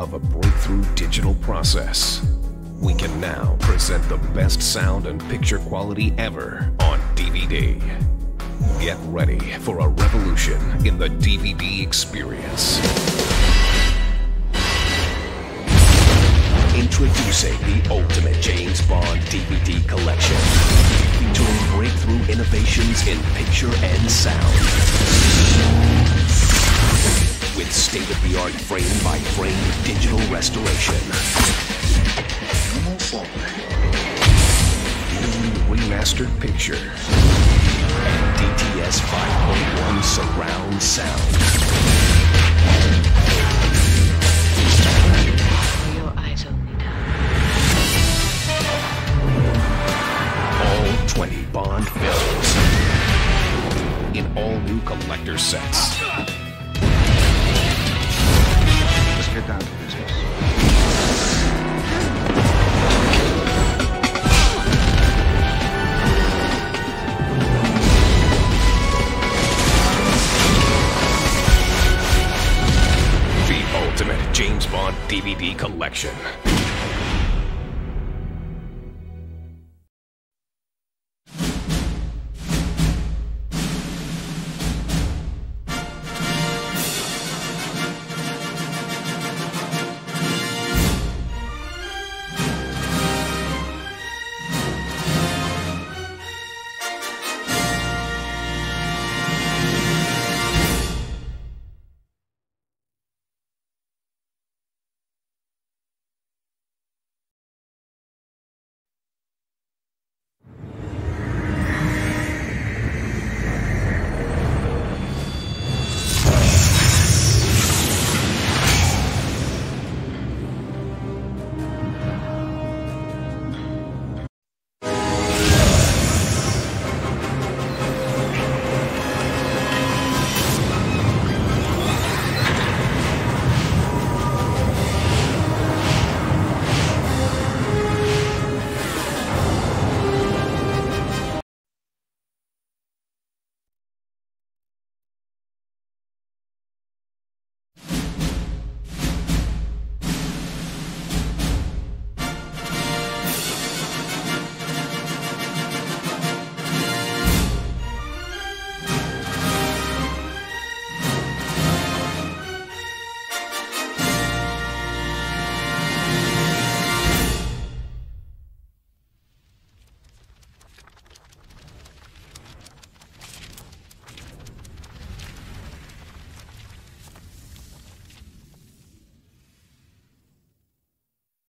of a breakthrough digital process, we can now present the best sound and picture quality ever on DVD. Get ready for a revolution in the DVD experience. Introducing the ultimate James Bond DVD collection, featuring breakthrough innovations in picture and sound. With state-of-the-art frame-by-frame digital restoration. New remastered picture. And DTS 5.1 surround sound. Your eyes only All 20 Bond films in all new collector sets. Let's get down to business. The ultimate James Bond DVD collection.